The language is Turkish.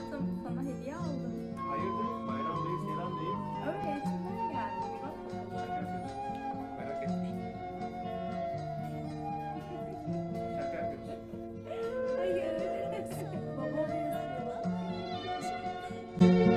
baktım sana hediye aldım. Hayırdır? Bayramdayız, selamdayız. Öyle içimden geldi. Bir bak bakalım. Şaka yapıyorsun. Merak ettim. Şaka yapıyorsun. Hayır. Babam yazıyor.